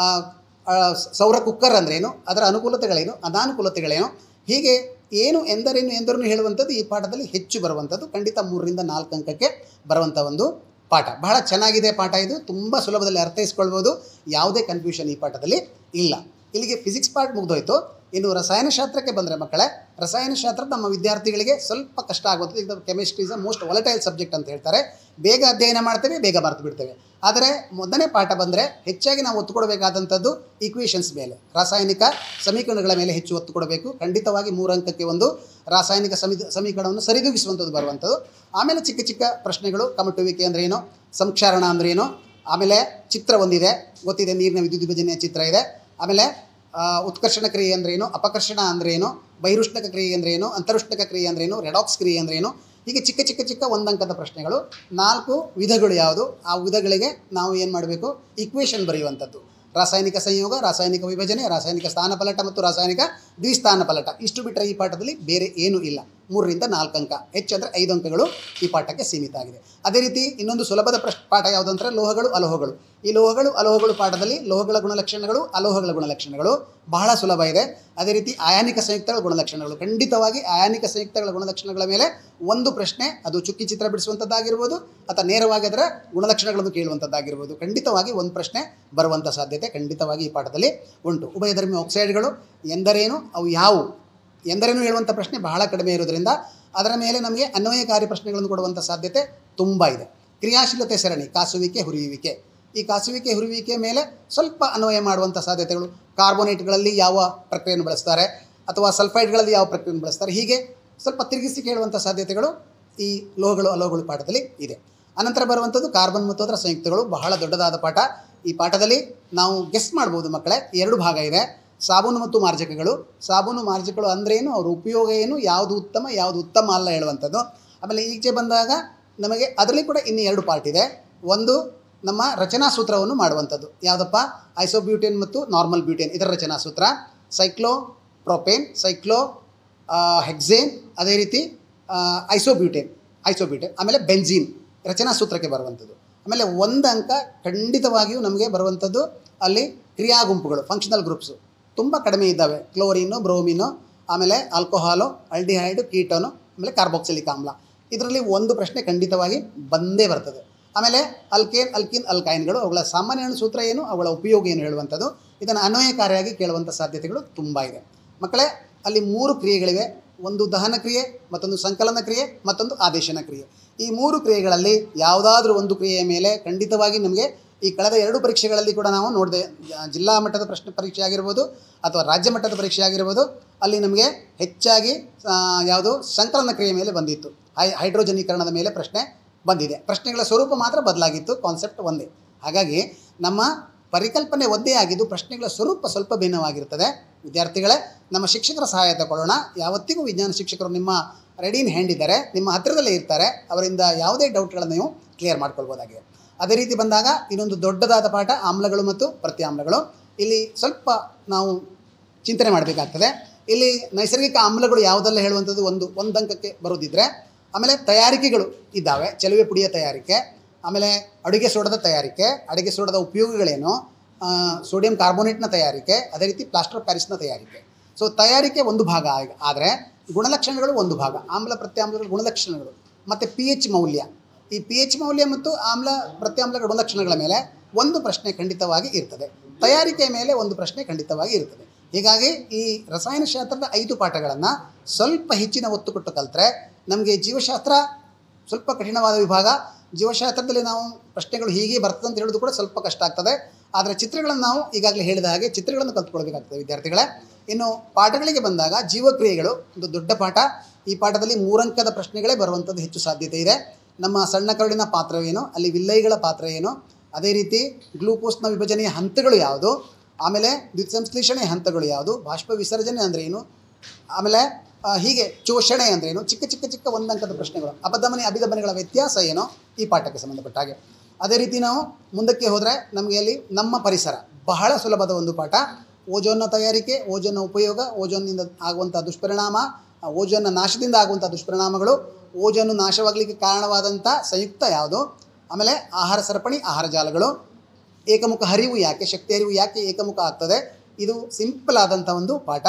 ಸೌರ ಕುಕ್ಕರ್ ಅಂದ್ರೇನು, ಅದರ ಅನುಕೂಲತೆಗಳೇನು, ಅನಾನುಕೂಲತೆಗಳೇನು, ಹೀಗೆ ಏನು ಎಂದರೇನು ಹೇಳುವಂಥದ್ದು ಈ ಪಾಠದಲ್ಲಿ ಹೆಚ್ಚು ಬರುವಂಥದ್ದು. ಖಂಡಿತ 3ರಿಂದ 4 ಅಂಕಕ್ಕೆ ಬರುವಂಥ ಒಂದು ಪಾಠ. ಬಹಳ ಚೆನ್ನಾಗಿದೆ ಪಾಠ ಇದು, ತುಂಬ ಸುಲಭದಲ್ಲಿ ಅರ್ಥೈಸ್ಕೊಳ್ಬೋದು, ಯಾವುದೇ ಕನ್ಫ್ಯೂಷನ್ ಈ ಪಾಠದಲ್ಲಿ ಇಲ್ಲ. ಇಲ್ಲಿಗೆ ಫಿಸಿಕ್ಸ್ ಪಾರ್ಟ್ ಮುಗಿದೋಯ್ತು. ಇನ್ನು ರಸಾಯನಶಾಸ್ತ್ರಕ್ಕೆ ಬಂದರೆ ಮಕ್ಕಳೇ, ರಸಾಯನಶಾಸ್ತ್ರ ನಮ್ಮ ವಿದ್ಯಾರ್ಥಿಗಳಿಗೆ ಸ್ವಲ್ಪ ಕಷ್ಟ ಆಗುತ್ತದೆ. ಈಗ chemistry is a most volatile subject ಅಂತ ಹೇಳ್ತಾರೆ. ಬೇಗ ಅಧ್ಯಯನ ಮಾಡ್ತೇವೆ, ಬೇಗ ಮರೆತು ಬಿಡ್ತೇವೆ. ಆದರೆ ಮೊದಲನೇ ಪಾಠ ಬಂದರೆ ಹೆಚ್ಚಾಗಿ ನಾವು ಒತ್ತು ಕೊಡಬೇಕಾದಂಥದ್ದು ಈಕ್ವೇಷನ್ಸ್ ಮೇಲೆ, ರಾಸಾಯನಿಕ ಸಮೀಕರಣಗಳ ಮೇಲೆ ಹೆಚ್ಚು ಒತ್ತು ಕೊಡಬೇಕು. ಖಂಡಿತವಾಗಿ 3 ಅಂಕಕ್ಕೆ ಒಂದು ರಾಸಾಯನಿಕ ಸಮೀಕರಣವನ್ನು ಸರಿದೂಗಿಸುವಂಥದ್ದು ಬರುವಂಥದ್ದು. ಆಮೇಲೆ ಚಿಕ್ಕ ಚಿಕ್ಕ ಪ್ರಶ್ನೆಗಳು, ಕಮಟುವಿಕೆ ಅಂದರೆ ಏನು, ಸಂಕ್ಷಾರಣ ಅಂದರೆ ಏನು, ಆಮೇಲೆ ಚಿತ್ರ ಒಂದಿದೆ ಗೊತ್ತಿದೆ, ನೀರಿನ ವಿದ್ಯುತ್ ವಿಭಜನೆಯ ಚಿತ್ರ ಇದೆ. ಆಮೇಲೆ ಉತ್ಕರ್ಷಣ ಕ್ರಿಯೆ ಅಂದ್ರೇನು, ಅಪಕರ್ಷಣ ಅಂದ್ರೇನು, ಬಹಿರುಷ್ಣಕ ಕ್ರಿಯೆ ಅಂದ್ರೇನು, ಅಂತರುಷ್ಣಕ ಕ್ರಿಯೆ ಅಂದ್ರೇನು, ರೆಡಾಕ್ಸ್ ಕ್ರಿಯೆ ಅಂದ್ರೇನು, ಹೀಗೆ ಚಿಕ್ಕ ಚಿಕ್ಕ ಚಿಕ್ಕ 1 ಅಂಕದ ಪ್ರಶ್ನೆಗಳು. 4 ವಿಧಗಳು ಯಾವುದು, ಆ ವಿಧಗಳಿಗೆ ನಾವು ಏನು ಮಾಡಬೇಕು, ಈಕ್ವೇಷನ್ ಬರೆಯುವಂಥದ್ದು. ರಾಸಾಯನಿಕ ಸಂಯೋಗ, ರಾಸಾಯನಿಕ ವಿಭಜನೆ, ರಾಸಾಯನಿಕ ಸ್ಥಾನಪಲಟ ಮತ್ತು ರಾಸಾಯನಿಕ ದ್ವಿಸ್ಥಾನಪಲಟ, ಇಷ್ಟು ಬಿಟ್ಟರೆ ಈ ಪಾಠದಲ್ಲಿ ಬೇರೆ ಏನೂ ಇಲ್ಲ. 3ರಿಂದ 4 ಅಂಕ, ಹೆಚ್ಚಂದರೆ 5 ಅಂಕಗಳು ಈ ಪಾಠಕ್ಕೆ ಸೀಮಿತ ಆಗಿದೆ. ಅದೇ ರೀತಿ ಇನ್ನೊಂದು ಸುಲಭದ ಪಾಠ ಯಾವುದಂದರೆ ಲೋಹಗಳು ಅಲೋಹಗಳು. ಈ ಲೋಹಗಳು ಅಲೋಹಗಳು ಪಾಠದಲ್ಲಿ ಲೋಹಗಳ ಗುಣಲಕ್ಷಣಗಳು, ಅಲೋಹಗಳ ಗುಣಲಕ್ಷಣಗಳು ಬಹಳ ಸುಲಭ ಇದೆ. ಅದೇ ರೀತಿ ಅಯಾನಿಕ ಸಂಯುಕ್ತಗಳ ಗುಣಲಕ್ಷಣಗಳು, ಖಂಡಿತವಾಗಿ ಅಯಾನಿಕ ಸಂಯುಕ್ತಗಳ ಗುಣಲಕ್ಷಣಗಳ ಮೇಲೆ ಒಂದು ಪ್ರಶ್ನೆ, ಅದು ಚುಕ್ಕಿ ಚಿತ್ರ ಬಿಡಿಸುವಂಥದ್ದಾಗಿರ್ಬೋದು ಅಥವಾ ನೇರವಾಗಿ ಅದರ ಗುಣಲಕ್ಷಣಗಳನ್ನು ಕೇಳುವಂಥದ್ದಾಗಿರ್ಬೋದು, ಖಂಡಿತವಾಗಿ ಒಂದು ಪ್ರಶ್ನೆ ಬರುವಂಥ ಸಾಧ್ಯತೆ ಖಂಡಿತವಾಗಿ ಈ ಪಾಠದಲ್ಲಿ ಉಂಟು. ಉಭಯಧರ್ಮಿ ಆಕ್ಸೈಡ್ಗಳು ಎಂದರೇನು, ಅವು ಯಾವುವು ಎಂದರೇನು ಹೇಳುವಂಥ ಪ್ರಶ್ನೆ ಬಹಳ ಕಡಿಮೆ ಇರೋದ್ರಿಂದ ಅದರ ಮೇಲೆ ನಮಗೆ ಅನ್ವಯಕಾರಿ ಪ್ರಶ್ನೆಗಳನ್ನು ಕೊಡುವಂಥ ಸಾಧ್ಯತೆ ತುಂಬ ಇದೆ. ಕ್ರಿಯಾಶೀಲತೆ ಸರಣಿ, ಕಾಸುವಿಕೆ ಹುರಿಯುವಿಕೆ, ಈ ಕಾಸುವಿಕೆ ಹುರಿಯುವಿಕೆ ಮೇಲೆ ಸ್ವಲ್ಪ ಅನ್ವಯ ಮಾಡುವಂಥ ಸಾಧ್ಯತೆಗಳು. ಕಾರ್ಬೋನೇಟ್ಗಳಲ್ಲಿ ಯಾವ ಪ್ರಕ್ರಿಯೆಯನ್ನು ಬಳಸ್ತಾರೆ ಅಥವಾ ಸಲ್ಫೈಡ್ಗಳಲ್ಲಿ ಯಾವ ಪ್ರಕ್ರಿಯೆಯನ್ನು ಬಳಸ್ತಾರೆ, ಹೀಗೆ ಸ್ವಲ್ಪ ತಿರುಗಿಸಿ ಕೇಳುವಂಥ ಸಾಧ್ಯತೆಗಳು ಈ ಲೋಹಗಳು ಅಲೋಹಗಳು ಪಾಠದಲ್ಲಿ ಇದೆ. ಅನಂತರ ಬರುವಂಥದ್ದು ಕಾರ್ಬನ್ ಮತ್ತು ಅದರ ಸಂಯುಕ್ತಗಳು, ಬಹಳ ದೊಡ್ಡದಾದ ಪಾಠ. ಈ ಪಾಠದಲ್ಲಿ ನಾವು ಗೆಸ್ ಮಾಡ್ಬೋದು ಮಕ್ಕಳೇ, 2 ಭಾಗ ಇದೆ. ಸಾಬೂನು ಮತ್ತು ಮಾರ್ಜಕಗಳು. ಸಾಬೂನು ಮಾರ್ಜಕಗಳು ಅಂದ್ರೇನು, ಅವ್ರ ಉಪಯೋಗ ಏನು, ಯಾವುದು ಉತ್ತಮ ಯಾವುದು ಉತ್ತಮ ಅಲ್ಲ ಹೇಳುವಂಥದ್ದು. ಆಮೇಲೆ ಈಚೆ ಬಂದಾಗ ನಮಗೆ ಅದರಲ್ಲಿ ಕೂಡ ಇನ್ನು 2 ಪಾರ್ಟ್ ಇದೆ. ಒಂದು ನಮ್ಮ ರಚನಾ ಸೂತ್ರವನ್ನು ಮಾಡುವಂಥದ್ದು, ಯಾವುದಪ್ಪ, ಐಸೋಬ್ಯೂಟೇನ್ ಮತ್ತು ನಾರ್ಮಲ್ ಬ್ಯೂಟೇನ್, ಇದರ ರಚನಾ ಸೂತ್ರ. ಸೈಕ್ಲೋ ಪ್ರೊಪೇನ್, ಸೈಕ್ಲೋ ಹೆಕ್ಸೇನ್, ಅದೇ ರೀತಿ ಐಸೋಬ್ಯೂಟೇನ್, ಆಮೇಲೆ ಬೆಂಜೀನ್ ರಚನಾ ಸೂತ್ರಕ್ಕೆ ಬರುವಂಥದ್ದು. ಆಮೇಲೆ 1 ಅಂಕ ಖಂಡಿತವಾಗಿಯೂ ನಮಗೆ ಬರುವಂಥದ್ದು ಅಲ್ಲಿ ಕ್ರಿಯಾ ಗುಂಪುಗಳು, ಫಂಕ್ಷನಲ್ ಗ್ರೂಪ್ಸು ತುಂಬ ಕಡಿಮೆ ಇದ್ದಾವೆ. ಕ್ಲೋರಿನು, ಬ್ರೋಮಿನು, ಆಮೇಲೆ ಆಲ್ಕೋಹಾಲು, ಆಲ್ಡಿಹೈಡು, ಕೀಟೋನು, ಆಮೇಲೆ ಕಾರ್ಬಾಕ್ಸಿಲಿಕ್ ಆಮ್ಲ. ಇದರಲ್ಲಿ ಒಂದು ಪ್ರಶ್ನೆ ಖಂಡಿತವಾಗಿ ಬಂದೇ ಬರ್ತದೆ. ಆಮೇಲೆ ಅಲ್ಕೇನ್, ಅಲ್ಕಿನ್, ಅಲ್ಕೈನ್ಗಳು, ಅವುಗಳ ಸಾಮಾನ್ಯ ಸೂತ್ರ ಏನು, ಅವುಗಳ ಉಪಯೋಗ ಏನು ಹೇಳುವಂಥದ್ದು, ಇದನ್ನು ಅನ್ವಯಕಾರಿಯಾಗಿ ಕೇಳುವಂಥ ಸಾಧ್ಯತೆಗಳು ತುಂಬ ಇದೆ. ಮಕ್ಕಳೇ, ಅಲ್ಲಿ 3 ಕ್ರಿಯೆಗಳಿವೆ. ಒಂದು ದಹನ ಕ್ರಿಯೆ, ಮತ್ತೊಂದು ಸಂಕಲನ ಕ್ರಿಯೆ, ಮತ್ತೊಂದು ಆದೇಶನ ಕ್ರಿಯೆ. ಈ 3 ಕ್ರಿಯೆಗಳಲ್ಲಿ ಯಾವುದಾದ್ರೂ ಒಂದು ಕ್ರಿಯೆಯ ಮೇಲೆ ಖಂಡಿತವಾಗಿ ನಮಗೆ ಈ ಕಳೆದ 2 ಪರೀಕ್ಷೆಗಳಲ್ಲಿ ಕೂಡ ನಾವು ನೋಡಿದೆ, ಜಿಲ್ಲಾ ಮಟ್ಟದ ಪ್ರಶ್ನೆ ಪರೀಕ್ಷೆ ಆಗಿರ್ಬೋದು ಅಥವಾ ರಾಜ್ಯ ಮಟ್ಟದ ಪರೀಕ್ಷೆ ಆಗಿರ್ಬೋದು, ಅಲ್ಲಿ ನಮಗೆ ಹೆಚ್ಚಾಗಿ ಯಾವುದು ಸಂಕಲನ ಕ್ರಿಯೆ ಮೇಲೆ ಬಂದಿತ್ತು, ಹೈಡ್ರೋಜನೀಕರಣದ ಮೇಲೆ ಪ್ರಶ್ನೆ ಬಂದಿದೆ. ಪ್ರಶ್ನೆಗಳ ಸ್ವರೂಪ ಮಾತ್ರ ಬದಲಾಗಿತ್ತು, ಕಾನ್ಸೆಪ್ಟ್ ಒಂದೇ. ಹಾಗಾಗಿ ನಮ್ಮ ಪರಿಕಲ್ಪನೆ ಒಂದೇ ಆಗಿದ್ದು ಪ್ರಶ್ನೆಗಳ ಸ್ವರೂಪ ಸ್ವಲ್ಪ ಭಿನ್ನವಾಗಿರ್ತದೆ. ವಿದ್ಯಾರ್ಥಿಗಳೇ, ನಮ್ಮ ಶಿಕ್ಷಕರ ಸಹಾಯ ತಗೊಳ್ಳೋಣ. ಯಾವತ್ತಿಗೂ ವಿಜ್ಞಾನ ಶಿಕ್ಷಕರು ನಿಮ್ಮ ರೆಡಿ ಇನ್ ಹ್ಯಾಂಡ್ ಇದ್ದಾರೆ, ನಿಮ್ಮ ಹತ್ತಿರದಲ್ಲೇ ಇರ್ತಾರೆ. ಅವರಿಂದ ಯಾವುದೇ ಡೌಟ್ಗಳನ್ನು ನೀವು ಕ್ಲಿಯರ್ ಮಾಡ್ಕೊಳ್ಬೋದಾಗಿದೆ. ಅದೇ ರೀತಿ ಬಂದಾಗ ಇನ್ನೊಂದು ದೊಡ್ಡದಾದ ಪಾಠ ಆಮ್ಲಗಳು ಮತ್ತು ಪ್ರತ್ಯಾಮ್ಲಗಳು. ಇಲ್ಲಿ ಸ್ವಲ್ಪ ನಾವು ಚಿಂತನೆ ಮಾಡಬೇಕಾಗ್ತದೆ. ಇಲ್ಲಿ ನೈಸರ್ಗಿಕ ಆಮ್ಲಗಳು ಯಾವುದೆಲ್ಲ ಹೇಳುವಂಥದ್ದು ಒಂದು ಅಂಕಕ್ಕೆ ಬರೋದಿದ್ದರೆ, ಆಮೇಲೆ ತಯಾರಿಕೆಗಳು ಇದ್ದಾವೆ, ಚೆಲುವೆ ಪುಡಿಯ ತಯಾರಿಕೆ, ಆಮೇಲೆ ಅಡುಗೆ ಸೋಡದ ತಯಾರಿಕೆ, ಅಡುಗೆ ಸೋಡದ ಉಪಯೋಗಗಳೇನು, ಸೋಡಿಯಂ ಕಾರ್ಬೋನೇಟ್ನ ತಯಾರಿಕೆ, ಅದೇ ರೀತಿ ಪ್ಲಾಸ್ಟರ್ ಪ್ಯಾರಿಸ್ನ ತಯಾರಿಕೆ. ಸೊ ತಯಾರಿಕೆ ಒಂದು ಭಾಗ, ಆದರೆ ಗುಣಲಕ್ಷಣಗಳು ಒಂದು ಭಾಗ. ಆಮ್ಲ ಪ್ರತ್ಯಾಮ್ಲಗಳ ಗುಣಲಕ್ಷಣಗಳು ಮತ್ತು pH ಮೌಲ್ಯ, ಈ pH ಮೌಲ್ಯ ಮತ್ತು ಆಮ್ಲ ಪ್ರತ್ಯಾಮ್ಲಗಳ ಗುಣಲಕ್ಷಣಗಳ ಮೇಲೆ ಒಂದು ಪ್ರಶ್ನೆ ಖಂಡಿತವಾಗಿ ಇರ್ತದೆ. ತಯಾರಿಕೆಯ ಮೇಲೆ ಒಂದು ಪ್ರಶ್ನೆ ಖಂಡಿತವಾಗಿ ಇರ್ತದೆ. ಹೀಗಾಗಿ ಈ ರಸಾಯನಶಾಸ್ತ್ರದ 5 ಪಾಠಗಳನ್ನು ಸ್ವಲ್ಪ ಹೆಚ್ಚಿನ ಒತ್ತು ಕೊಟ್ಟು ಕಲಿತ್ರೆ ನಮಗೆ ಜೀವಶಾಸ್ತ್ರ ಸ್ವಲ್ಪ ಕಠಿಣವಾದ ವಿಭಾಗ. ಜೀವಶಾಸ್ತ್ರದಲ್ಲಿ ನಾವು ಪ್ರಶ್ನೆಗಳು ಹೀಗೆ ಬರ್ತದೆ ಅಂತ ಹೇಳೋದು ಕೂಡ ಸ್ವಲ್ಪ ಕಷ್ಟ ಆಗ್ತದೆ. ಆದರೆ ಚಿತ್ರಗಳನ್ನು ನಾವು ಈಗಾಗಲೇ ಹೇಳಿದ ಹಾಗೆ ಚಿತ್ರಗಳನ್ನು ಕಲ್ತ್ಕೊಳ್ಬೇಕಾಗ್ತದೆ ವಿದ್ಯಾರ್ಥಿಗಳೇ. ಇನ್ನು ಪಾಠಗಳಿಗೆ ಬಂದಾಗ ಜೀವಕ್ರಿಯೆಗಳು ಒಂದು ದೊಡ್ಡ ಪಾಠ. ಈ ಪಾಠದಲ್ಲಿ 3 ಅಂಕದ ಪ್ರಶ್ನೆಗಳೇ ಬರುವಂಥದ್ದು ಹೆಚ್ಚು ಸಾಧ್ಯತೆ ಇದೆ. ನಮ್ಮ ಸಣ್ಣ ಕರಳಿನ ಪಾತ್ರವೇನು, ಅಲ್ಲಿ ವಿಲ್ಲೈಗಳ ಪಾತ್ರ ಏನು, ಅದೇ ರೀತಿ ಗ್ಲೂಕೋಸ್ನ ವಿಭಜನೆಯ ಹಂತಗಳು ಯಾವುದು, ಆಮೇಲೆ ದ್ಯುತಿಸಂಶ್ಲೇಷಣೆಯ ಹಂತಗಳು ಯಾವುದು, ಬಾಷ್ಪ ವಿಸರ್ಜನೆ ಅಂದರೆ ಏನು, ಆಮೇಲೆ ಹೀಗೆ ಶೋಷಣೆ ಅಂದ್ರೇನು, ಚಿಕ್ಕ 1 ಅಂಕದ ಪ್ರಶ್ನೆಗಳು. ಅಪಧಮನಿ ಅಭಿಧಮನಿಗಳ ವ್ಯತ್ಯಾಸ ಏನೋ ಈ ಪಾಠಕ್ಕೆ ಸಂಬಂಧಪಟ್ಟ ಹಾಗೆ. ಅದೇ ರೀತಿ ನಾವು ಮುಂದಕ್ಕೆ ಹೋದರೆ ನಮಗೆ ಅಲ್ಲಿ ನಮ್ಮ ಪರಿಸರ ಬಹಳ ಸುಲಭದ ಒಂದು ಪಾಠ. ಓಜೋನ್ನ ತಯಾರಿಕೆ, ಓಜೋನ್ನ ಉಪಯೋಗ, ಓಜೋನ್ನಿಂದ ಆಗುವಂಥ ದುಷ್ಪರಿಣಾಮ, ಓಜೋನ್ನ ನಾಶದಿಂದ ಆಗುವಂಥ ದುಷ್ಪರಿಣಾಮಗಳು, ಓಜೋನು ನಾಶವಾಗಲಿಕ್ಕೆ ಕಾರಣವಾದಂಥ ಸಂಯುಕ್ತ ಯಾವುದು, ಆಮೇಲೆ ಆಹಾರ ಸರಪಣಿ, ಆಹಾರ ಜಾಲಗಳು, ಏಕಮುಖ ಹರಿವು ಯಾಕೆ, ಶಕ್ತಿ ಹರಿವು ಯಾಕೆ ಏಕಮುಖ ಆಗ್ತದೆ. ಇದು ಸಿಂಪಲ್ ಆದಂಥ ಒಂದು ಪಾಠ.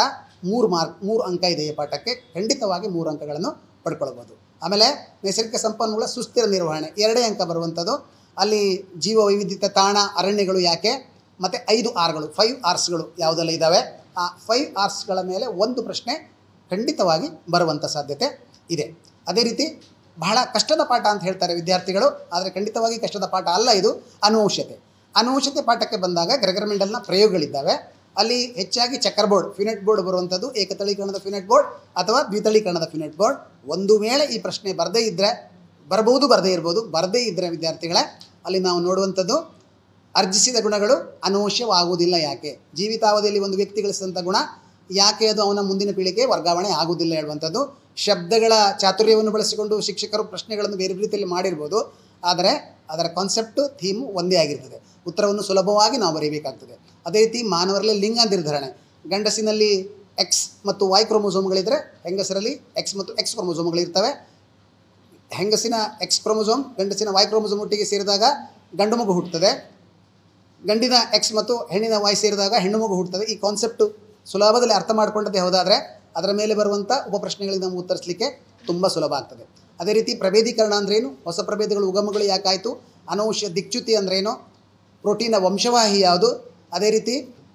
3 ಅಂಕ ಇದೆ ಈ ಪಾಠಕ್ಕೆ. ಖಂಡಿತವಾಗಿ 3 ಅಂಕಗಳನ್ನು ಪಡ್ಕೊಳ್ಬೋದು. ಆಮೇಲೆ ನೈಸರ್ಗಿಕ ಸಂಪನ್ಮೂಲ ಸುಸ್ಥಿರ ನಿರ್ವಹಣೆ 2 ಅಂಕ ಬರುವಂಥದ್ದು. ಅಲ್ಲಿ ಜೀವ ವೈವಿಧ್ಯತೆ ತಾಣ, ಅರಣ್ಯಗಳು ಯಾಕೆ, ಮತ್ತು 5 ಆರ್ಗಳು, 5 ಆರ್ಸ್ಗಳು ಯಾವುದೆಲ್ಲ ಇದ್ದಾವೆ, ಆ 5 ಆರ್ಸ್ಗಳ ಮೇಲೆ ಒಂದು ಪ್ರಶ್ನೆ ಖಂಡಿತವಾಗಿ ಬರುವಂಥ ಸಾಧ್ಯತೆ ಇದೆ. ಅದೇ ರೀತಿ ಬಹಳ ಕಷ್ಟದ ಪಾಠ ಅಂತ ಹೇಳ್ತಾರೆ ವಿದ್ಯಾರ್ಥಿಗಳು, ಆದರೆ ಖಂಡಿತವಾಗಿ ಕಷ್ಟದ ಪಾಠ ಅಲ್ಲ ಇದು. ಅನುವಂಶತೆ ಪಾಠಕ್ಕೆ ಬಂದಾಗ ಗ್ರೆಗರ್ ಮೆಂಡಲ್ನ ಪ್ರಯೋಗಗಳಿದ್ದಾವೆ. ಅಲ್ಲಿ ಹೆಚ್ಚಾಗಿ ಚೆಕ್ಕರ್ ಬೋರ್ಡ್, ಫಿನೆಟ್ ಬೋರ್ಡ್ ಬರುವಂಥದ್ದು, ಏಕತಳೀಕರಣದ ಫಿನೆಟ್ ಬೋರ್ಡ್ ಅಥವಾ ದ್ವಿತಳೀಕರಣದ ಫಿನೆಟ್ ಬೋರ್ಡ್. ಒಂದು ವೇಳೆ ಈ ಪ್ರಶ್ನೆ ಬರದೇ ಇದ್ದರೆ, ಬರಬಹುದು ಬರದೇ ಇರ್ಬೋದು, ಬರದೇ ಇದ್ದರೆ ವಿದ್ಯಾರ್ಥಿಗಳೇ ಅಲ್ಲಿ ನಾವು ನೋಡುವಂಥದ್ದು ಅರ್ಜಿಸಿದ ಗುಣಗಳು ಅನುವಂಶವಾಗುವುದಿಲ್ಲ ಯಾಕೆ, ಜೀವಿತಾವಧಿಯಲ್ಲಿ ಒಂದು ವ್ಯಕ್ತಿ ಗಳಿಸಿದಂಥ ಗುಣ ಯಾಕೆ ಅದು ಅವನ ಮುಂದಿನ ಪೀಳಿಗೆ ವರ್ಗಾವಣೆ ಆಗುವುದಿಲ್ಲ ಹೇಳುವಂಥದ್ದು. ಶಬ್ದಗಳ ಚಾತುರ್ಯವನ್ನು ಬಳಸಿಕೊಂಡು ಶಿಕ್ಷಕರು ಪ್ರಶ್ನೆಗಳನ್ನು ಬೇರೆ ರೀತಿಯಲ್ಲಿ ಮಾಡಿರ್ಬೋದು, ಆದರೆ ಅದರ ಕಾನ್ಸೆಪ್ಟು ಥೀಮು ಒಂದೇ ಆಗಿರ್ತದೆ. ಉತ್ತರವನ್ನು ಸುಲಭವಾಗಿ ನಾವು ಬರೀಬೇಕಾಗ್ತದೆ. ಅದೇ ರೀತಿ ಮಾನವರಲ್ಲಿ ಲಿಂಗ ನಿರ್ಧರಣೆ, ಗಂಡಸಿನಲ್ಲಿ ಎಕ್ಸ್ ಮತ್ತು ವೈ ಕ್ರೋಮೋಸೋಮ್ಗಳಿದ್ದರೆ ಹೆಂಗಸರಲ್ಲಿ ಎಕ್ಸ್ ಮತ್ತು ಎಕ್ಸ್ ಕ್ರೋಮೋಸೋಮ್ಗಳಿರ್ತವೆ. ಹೆಂಗಸಿನ ಎಕ್ಸ್ ಕ್ರೋಮೋಸೋಮ್ ಗಂಡಸಿನ ವೈ ಕ್ರೋಮೋಸೋಮ್ ಒಟ್ಟಿಗೆ ಸೇರಿದಾಗ ಗಂಡು ಮಗು ಹುಟ್ಟುತ್ತದೆ. ಗಂಡಿನ ಎಕ್ಸ್ ಮತ್ತು ಹೆಣ್ಣಿನ ವೈ ಸೇರಿದಾಗ ಹೆಣ್ಣು ಮಗು ಹುಟ್ಟುತ್ತದೆ. ಈ ಕಾನ್ಸೆಪ್ಟು ಸುಲಭದಲ್ಲಿ ಅರ್ಥ ಮಾಡ್ಕೊಂಡದ್ದೇ ಹೋದಾದರೆ ಅದರ ಮೇಲೆ ಬರುವಂಥ ಉಪಪ್ರಶ್ನೆಗಳಿಗೆ ನಾವು ಉತ್ತರಿಸಲಿಕ್ಕೆ ತುಂಬ ಸುಲಭ ಆಗ್ತದೆ. ಅದೇ ರೀತಿ ಪ್ರಭೇದೀಕರಣ ಅಂದ್ರೇನು, ಹೊಸ ಪ್ರಭೇದಗಳು ಉಗಮಗಳು ಯಾಕಾಯಿತು, ಅನೌಷ್ಯ ದಿಕ್ಚ್ಯುತಿ ಅಂದ್ರೇನು, ಪ್ರೋಟೀನ್ನ ವಂಶವಾಹಿ ಯಾವುದು, ಅದೇ ರೀತಿ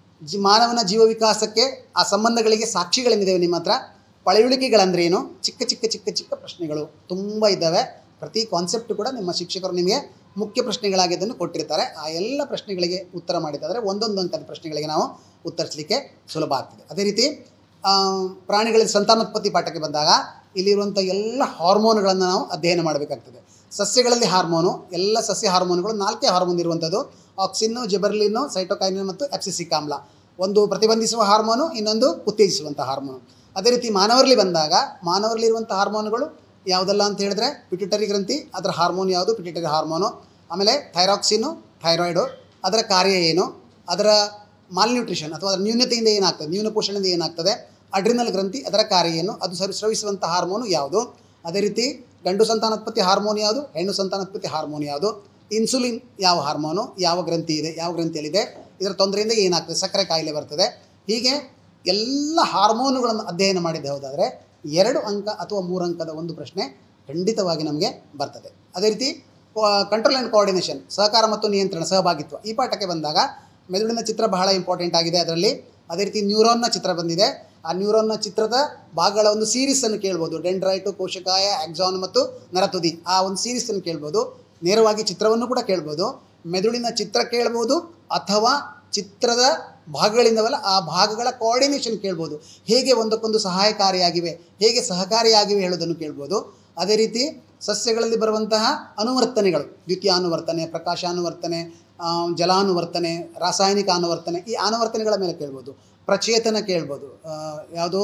ಮಾನವನ ಜೀವ ವಿಕಾಸಕ್ಕೆ ಆ ಸಂಬಂಧಗಳಿಗೆ ಸಾಕ್ಷಿಗಳೇನಿದ್ದಾವೆ ನಿಮ್ಮ ಹತ್ರ, ಪಳೆಯುಳಿಕೆಗಳಂದ್ರೇನು, ಚಿಕ್ಕ ಚಿಕ್ಕ ಚಿಕ್ಕ ಚಿಕ್ಕ ಪ್ರಶ್ನೆಗಳು ತುಂಬ ಇದ್ದಾವೆ. ಪ್ರತಿ ಕಾನ್ಸೆಪ್ಟ್ ಕೂಡ ನಿಮ್ಮ ಶಿಕ್ಷಕರು ನಿಮಗೆ ಮುಖ್ಯ ಪ್ರಶ್ನೆಗಳಾಗಿದ್ದನ್ನು ಕೊಟ್ಟಿರ್ತಾರೆ. ಆ ಎಲ್ಲ ಪ್ರಶ್ನೆಗಳಿಗೆ ಉತ್ತರ ಮಾಡಿದ್ದಾದರೆ ಒಂದೊಂದು ಅಂಕದ ಪ್ರಶ್ನೆಗಳಿಗೆ ನಾವು ಉತ್ತರಿಸಲಿಕ್ಕೆ ಸುಲಭ ಆಗ್ತದೆ. ಅದೇ ರೀತಿ ಪ್ರಾಣಿಗಳಲ್ಲಿ ಸಂತಾನೋತ್ಪತ್ತಿ ಪಾಠಕ್ಕೆ ಬಂದಾಗ ಇಲ್ಲಿರುವಂಥ ಎಲ್ಲ ಹಾರ್ಮೋನ್ಗಳನ್ನು ನಾವು ಅಧ್ಯಯನ ಮಾಡಬೇಕಾಗ್ತದೆ. ಸಸ್ಯಗಳಲ್ಲಿ ಹಾರ್ಮೋನು, ಎಲ್ಲ ಸಸ್ಯ ಹಾರ್ಮೋನುಗಳು 4 ಹಾರ್ಮೋನ್ ಇರುವಂಥದ್ದು: ಆಕ್ಸಿನ್ನು, ಜಿಬರ್ಲಿನ್ನು, ಸೈಟೋಕೈನಿನ್ ಮತ್ತು ಎಬ್ಸಿಸಿಕ್ ಆಮ್ಲ. ಒಂದು ಪ್ರತಿಬಂಧಿಸುವ ಹಾರ್ಮೋನು, ಇನ್ನೊಂದು ಉತ್ತೇಜಿಸುವಂಥ ಹಾರ್ಮೋನು. ಅದೇ ರೀತಿ ಮಾನವರಲ್ಲಿ ಬಂದಾಗ ಮಾನವರಲ್ಲಿರುವಂಥ ಹಾರ್ಮೋನುಗಳು ಯಾವುದೆಲ್ಲ ಅಂತ ಹೇಳಿದ್ರೆ ಪಿಟ್ಯುಟರಿ ಗ್ರಂಥಿ, ಅದರ ಹಾರ್ಮೋನ್ ಯಾವುದು, ಪಿಟ್ಯುಟರಿ ಹಾರ್ಮೋನು. ಆಮೇಲೆ ಥೈರಾಕ್ಸಿನ್ನು, ಥೈರಾಯ್ಡು, ಅದರ ಕಾರ್ಯ ಏನು, ಅದರ ಮಾಲ್ನ್ಯೂಟ್ರಿಷನ್ ಅಥವಾ ಅದರ ನ್ಯೂನತೆಯಿಂದ ಏನಾಗ್ತದೆ, ನ್ಯೂನ ಪೋಷಣೆಯಿಂದ ಏನಾಗ್ತದೆ, ಅಡ್ರಿನಲ್ ಗ್ರಂಥಿ, ಅದರ ಕಾರ್ಯ ಏನು, ಅದು ಸ್ರವಿಸುವಂಥ ಹಾರ್ಮೋನು ಯಾವುದು. ಅದೇ ರೀತಿ ಗಂಡು ಸಂತಾನೋತ್ಪತ್ತಿ ಹಾರ್ಮೋನ್ ಯಾವುದು, ಹೆಣ್ಣು ಸಂತಾನೋತ್ಪತ್ತಿ ಹಾರ್ಮೋನ್ ಯಾವುದು, ಇನ್ಸುಲಿನ್ ಯಾವ ಹಾರ್ಮೋನು, ಯಾವ ಗ್ರಂಥಿ ಇದೆ, ಯಾವ ಗ್ರಂಥಿಯಲ್ಲಿದೆ, ಇದರ ತೊಂದರೆಯಿಂದ ಏನಾಗ್ತದೆ, ಸಕ್ಕರೆ ಕಾಯಿಲೆ ಬರ್ತದೆ. ಹೀಗೆ ಎಲ್ಲ ಹಾರ್ಮೋನುಗಳನ್ನು ಅಧ್ಯಯನ ಮಾಡಿದ್ದೆ ಹೋದಾದರೆ 2 ಅಂಕ ಅಥವಾ 3 ಅಂಕದ ಒಂದು ಪ್ರಶ್ನೆ ಖಂಡಿತವಾಗಿ ನಮಗೆ ಬರ್ತದೆ. ಅದೇ ರೀತಿ ಕಂಟ್ರೋಲ್ ಆ್ಯಂಡ್ ಕೋಆರ್ಡಿನೇಷನ್, ಸಹಕಾರ ಮತ್ತು ನಿಯಂತ್ರಣ, ಸಹಭಾಗಿತ್ವ, ಈ ಪಾಠಕ್ಕೆ ಬಂದಾಗ ಮೆದುಳಿನ ಚಿತ್ರ ಬಹಳ ಇಂಪಾರ್ಟೆಂಟ್ ಆಗಿದೆ ಅದರಲ್ಲಿ. ಅದೇ ರೀತಿ ನ್ಯೂರಾನ್ನ ಚಿತ್ರ ಬಂದಿದೆ. ಆ ನ್ಯೂರಾನ್ನ ಚಿತ್ರದ ಭಾಗಗಳ ಒಂದು ಸೀರೀಸನ್ನು ಕೇಳ್ಬೋದು. ಡೆಂಡ್ರೈಟು, ಕೋಶಕಾಯ, ಆಕ್ಸಾನ್ ಮತ್ತು ನರತುದಿ, ಆ ಒಂದು ಸೀರೀಸನ್ನು ಕೇಳ್ಬೋದು. ನೇರವಾಗಿ ಚಿತ್ರವನ್ನು ಕೂಡ ಕೇಳ್ಬೋದು. ಮೆದುಳಿನ ಚಿತ್ರ ಕೇಳ್ಬೋದು ಅಥವಾ ಚಿತ್ರದ ಭಾಗಗಳಿಂದವಲ್ಲ ಆ ಭಾಗಗಳ ಕೋಆರ್ಡಿನೇಷನ್ ಕೇಳ್ಬೋದು. ಹೇಗೆ ಒಂದಕ್ಕೊಂದು ಸಹಾಯಕಾರಿಯಾಗಿವೆ, ಹೇಗೆ ಸಹಕಾರಿಯಾಗಿವೆ ಹೇಳೋದನ್ನು ಕೇಳ್ಬೋದು. ಅದೇ ರೀತಿ ಸಸ್ಯಗಳಲ್ಲಿ ಬರುವಂತಹ ಅನುವರ್ತನೆಗಳು, ದ್ವಿತೀಯಾನುವರ್ತನೆ, ಪ್ರಕಾಶಾನುವರ್ತನೆ, ಜಲಾನುವರ್ತನೆ, ರಾಸಾಯನಿಕ ಅನುವರ್ತನೆ, ಈ ಅನುವರ್ತನೆಗಳ ಮೇಲೆ ಕೇಳ್ಬೋದು. ಪ್ರಚೇತನ ಕೇಳ್ಬೋದು. ಯಾವುದು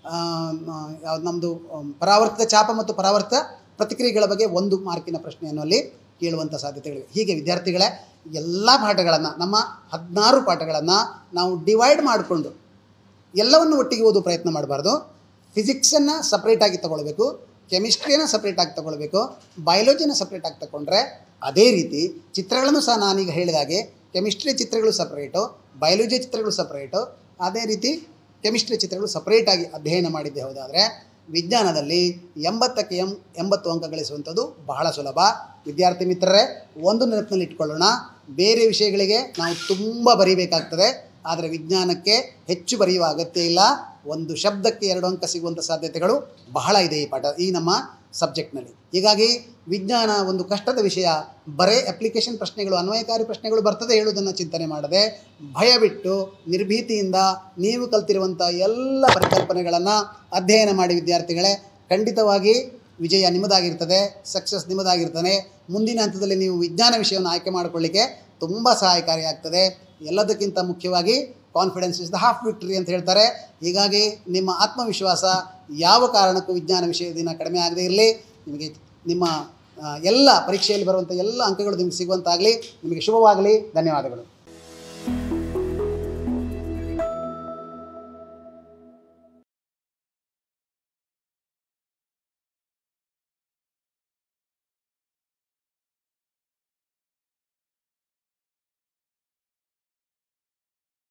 ನಮ್ಮದು ಪರಾವರ್ತಿತ ಚಾಪ ಮತ್ತು ಪರಾವರ್ತಿತ ಪ್ರತಿಕ್ರಿಯೆಗಳ ಬಗ್ಗೆ 1 ಮಾರ್ಕಿನ ಪ್ರಶ್ನೆಯನ್ನು ಅಲ್ಲಿ ಕೇಳುವಂಥ ಸಾಧ್ಯತೆಗಳಿವೆ. ಹೀಗೆ ವಿದ್ಯಾರ್ಥಿಗಳೇ ಎಲ್ಲ ಪಾಠಗಳನ್ನು, ನಮ್ಮ 16 ಪಾಠಗಳನ್ನು ನಾವು ಡಿವೈಡ್ ಮಾಡಿಕೊಂಡು ಎಲ್ಲವನ್ನು ಒಟ್ಟಿಗೆ ಓದೋ ಪ್ರಯತ್ನ ಮಾಡಬಾರ್ದು. ಫಿಸಿಕ್ಸನ್ನು ಸಪ್ರೇಟಾಗಿ ತೊಗೊಳ್ಬೇಕು, ಕೆಮಿಸ್ಟ್ರಿಯನ್ನು ಸಪ್ರೇಟಾಗಿ ತೊಗೊಳ್ಬೇಕು, ಬಯಾಲಜಿಯನ್ನು ಸಪ್ರೇಟಾಗಿ ತಗೊಂಡ್ರೆ ಅದೇ ರೀತಿ ಚಿತ್ರಗಳನ್ನು ಸಹ ನಾನೀಗ ಹೇಳಿದಾಗೆ ಕೆಮಿಸ್ಟ್ರಿ ಚಿತ್ರಗಳು ಸಪ್ರೇಟು, ಬಯಾಲಜಿ ಚಿತ್ರಗಳು ಸಪ್ರೇಟು, ಅದೇ ರೀತಿ ಕೆಮಿಸ್ಟ್ರಿ ಚಿತ್ರಗಳು ಸಪ್ರೇಟಾಗಿ ಅಧ್ಯಯನ ಮಾಡಿದ್ದೆ ಹೋದಾದರೆ ವಿಜ್ಞಾನದಲ್ಲಿ 80ಕ್ಕೆ 80 ಅಂಕ ಗಳಿಸುವಂಥದ್ದು ಬಹಳ ಸುಲಭ. ವಿದ್ಯಾರ್ಥಿ ಮಿತ್ರರೇ, ಒಂದು ನೆನಪಿನಲ್ಲಿ ಇಟ್ಕೊಳ್ಳೋಣ, ಬೇರೆ ವಿಷಯಗಳಿಗೆ ನಾವು ತುಂಬ ಬರೀಬೇಕಾಗ್ತದೆ, ಆದರೆ ವಿಜ್ಞಾನಕ್ಕೆ ಹೆಚ್ಚು ಬರೆಯುವ ಅಗತ್ಯ ಇಲ್ಲ. ಒಂದು ಶಬ್ದಕ್ಕೆ 2 ಅಂಕ ಸಿಗುವಂಥ ಸಾಧ್ಯತೆಗಳು ಬಹಳ ಇದೆ ಈ ನಮ್ಮ ಸಬ್ಜೆಕ್ಟ್ನಲ್ಲಿ. ಹೀಗಾಗಿ ವಿಜ್ಞಾನ ಒಂದು ಕಷ್ಟದ ವಿಷಯ. ಬರೇ ಅಪ್ಲಿಕೇಶನ್ ಪ್ರಶ್ನೆಗಳು, ಅನ್ವಯಕಾರಿ ಪ್ರಶ್ನೆಗಳು ಬರ್ತದೆ ಹೇಳುವುದನ್ನು ಚಿಂತನೆ ಮಾಡದೆ ಭಯ ಬಿಟ್ಟು ನಿರ್ಭೀತಿಯಿಂದ ನೀವು ಕಲ್ತಿರುವಂಥ ಎಲ್ಲ ಪರಿಕಲ್ಪನೆಗಳನ್ನು ಅಧ್ಯಯನ ಮಾಡಿ ವಿದ್ಯಾರ್ಥಿಗಳೇ, ಖಂಡಿತವಾಗಿ ವಿಜಯ ನಿಮ್ಮದಾಗಿರ್ತದೆ, ಸಕ್ಸಸ್ ನಿಮ್ಮದಾಗಿರ್ತದೆ. ಮುಂದಿನ ಹಂತದಲ್ಲಿ ನೀವು ವಿಜ್ಞಾನ ವಿಷಯವನ್ನು ಆಯ್ಕೆ ಮಾಡಿಕೊಳ್ಳಿಕ್ಕೆ ತುಂಬ ಸಹಾಯಕಾರಿಯಾಗ್ತದೆ. ಎಲ್ಲದಕ್ಕಿಂತ ಮುಖ್ಯವಾಗಿ confidence is the half victory ಅಂತ ಹೇಳ್ತಾರೆ. ಹೀಗಾಗಿ ನಿಮ್ಮ ಆತ್ಮವಿಶ್ವಾಸ ಯಾವ ಕಾರಣಕ್ಕೂ ವಿಜ್ಞಾನ ವಿಷಯದಿಂದ ಕಡಿಮೆ ಆಗದೇ ಇರಲಿ. ನಿಮಗೆ ನಿಮ್ಮ ಎಲ್ಲ ಪರೀಕ್ಷೆಯಲ್ಲಿ ಬರುವಂಥ ಎಲ್ಲ ಅಂಕಗಳು ನಿಮಗೆ ಸಿಗುವಂತಾಗಲಿ. ನಿಮಗೆ ಶುಭವಾಗಲಿ. ಧನ್ಯವಾದಗಳು.